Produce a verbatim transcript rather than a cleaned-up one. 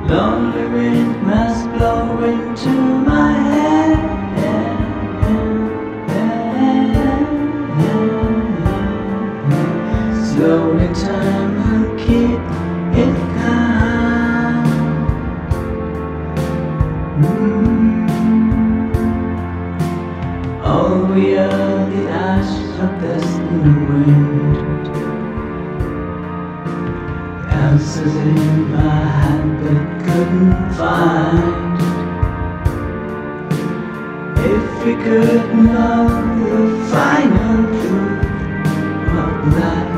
Lonely wind must blow into my head. Slowly time will keep it calm. mm. All we are, the ashes of dust in the wind. Answers in my hand but couldn't find. If we could know the final truth of life.